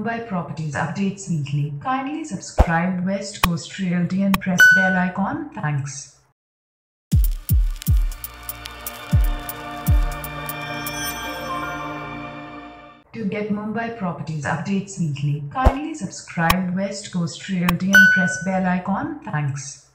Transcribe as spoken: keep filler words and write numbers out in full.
Mumbai Properties updates weekly, kindly subscribe West Coast Realty and press bell icon. Thanks. To get Mumbai Properties updates weekly, kindly subscribe West Coast Realty and press bell icon. Thanks.